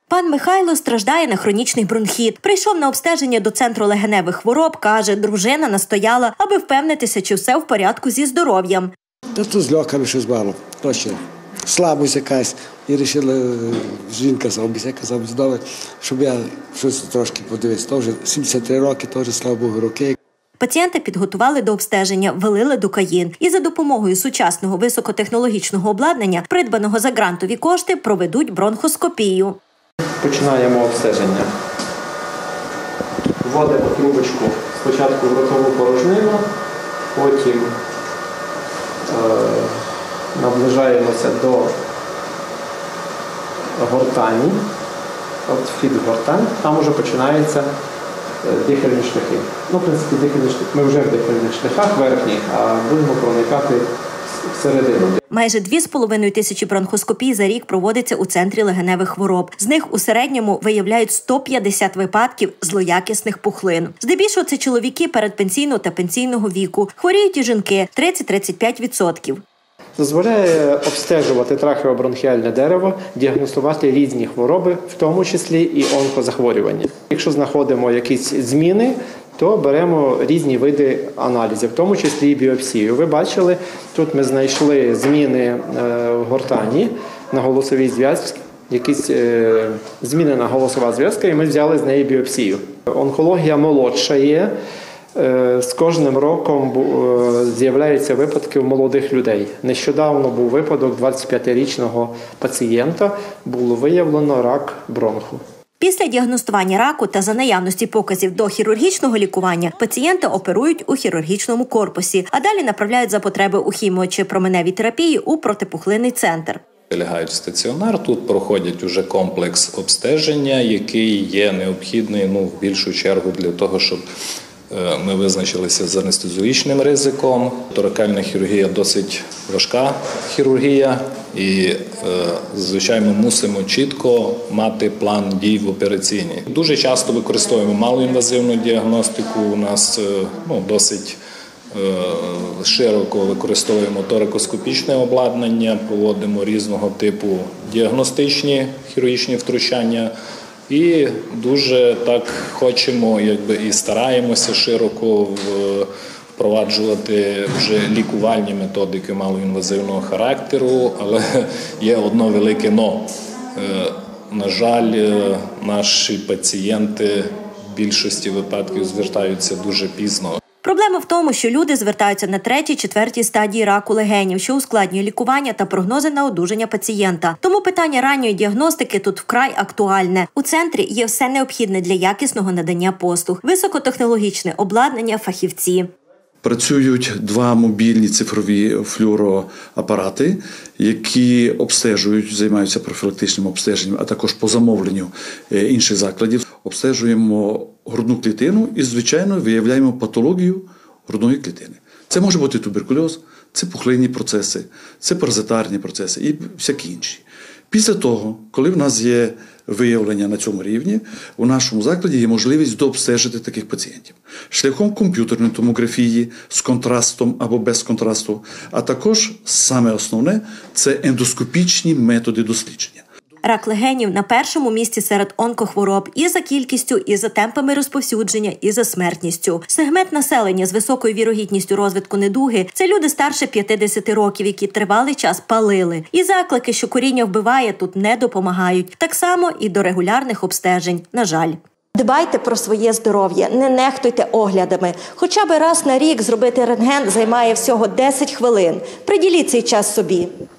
Пан Михайло страждає на хронічний бронхіт. Прийшов на обстеження до центру легеневих хвороб, каже, дружина настояла, аби впевнитися, чи все в порядку зі здоров'ям. Та тут з льохами щось мало, то ще слабость якась. І вирішила жінка забздала, щоб я щось трошки подивився. То вже 73 роки, теж, слава Богу, роки. Пацієнта підготували до обстеження, ввели лидокаїн. І за допомогою сучасного високотехнологічного обладнання, придбаного за грантові кошти, проведуть бронхоскопію. Починаємо обстеження. Вводимо трубочку спочатку в ротову порожнину, потім наближаємося до гортані, вхід в гортань, там вже починаються дихальні шляхи. В принципі, ми вже в дихальних шляхах верхніх, а будемо проникати всередину. Майже 2,5 тисячі бронхоскопій за рік проводиться у центрі легеневих хвороб. З них у середньому виявляють 150 випадків злоякісних пухлин. Здебільшого це чоловіки передпенсійного та пенсійного віку. Хворіють і жінки – 30-35%. Дозволяє обстежувати трахеобронхіальне дерево, діагностувати різні хвороби, в тому числі і онкозахворювання. Якщо знаходимо якісь зміни, то беремо різні види аналізів, в тому числі і біопсію. Ви бачили, тут ми знайшли зміни в гортані на голосовій зв'язці, якісь зміни на голосова зв'язка, і ми взяли з неї біопсію. Онкологія молодша є. З кожним роком з'являються випадки у молодих людей. Нещодавно був випадок 25-річного пацієнта, було виявлено рак бронху. Після діагностування раку та за наявності показів до хірургічного лікування пацієнта оперують у хірургічному корпусі, а далі направляють за потреби у хіміо- чи променевій терапії у протипухлинний центр. Лягають в стаціонар, тут проходять уже комплекс обстеження, який є необхідний в більшу чергу для того, щоб ми визначилися з анестезіологічним ризиком. Торакальна хірургія досить важка хірургія і, звичайно, мусимо чітко мати план дій в операційній. Дуже часто використовуємо малоінвазивну діагностику, у нас досить широко використовуємо торакоскопічне обладнання, проводимо різного типу діагностичні хірургічні втручання. І дуже так хочемо і стараємося широко впроваджувати вже лікувальні методики малоінвазивного характеру, але є одне велике «но». На жаль, наші пацієнти в більшості випадків звертаються дуже пізно. Проблема в тому, що люди звертаються на 3-4 стадії раку легенів, що ускладнює лікування та прогнози на одужання пацієнта. Тому питання ранньої діагностики тут вкрай актуальне. У центрі є все необхідне для якісного надання послуг, високотехнологічне обладнання, фахівці. Працюють 2 мобільні цифрові флюороапарати, які обстежують, займаються профілактичним обстеженням, а також по замовленню інших закладів. Обстежуємо грудну клітину і, звичайно, виявляємо патологію грудної клітини. Це може бути туберкульоз, це пухлинні процеси, це паразитарні процеси і всякі інші. Після того, коли в нас є виявлення на цьому рівні, у нашому закладі є можливість дообстежити таких пацієнтів шляхом комп'ютерної томографії з контрастом або без контрасту, а також, саме основне, це ендоскопічні методи дослідження. Рак легенів на першому місці серед онкохвороб і за кількістю, і за темпами розповсюдження, і за смертністю. Сегмент населення з високою вірогідністю розвитку недуги – це люди старше 50 років, які тривалий час палили. І заклики, що куріння вбиває, тут не допомагають. Так само і до регулярних обстежень, на жаль. Дбайте про своє здоров'я, не нехтуйте оглядами. Хоча б раз на рік зробити рентген займає всього 10 хвилин. Приділіть цей час собі.